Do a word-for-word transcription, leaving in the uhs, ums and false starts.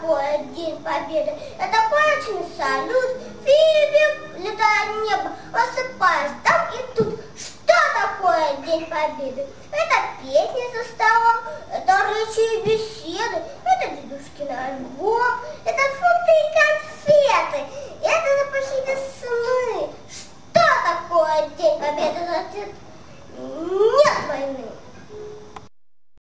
такое День Победы? Это палочный салют, фейерверк, летая в небо, рассыпаясь там и тут. Что такое День Победы? Это песни за столом, это речи и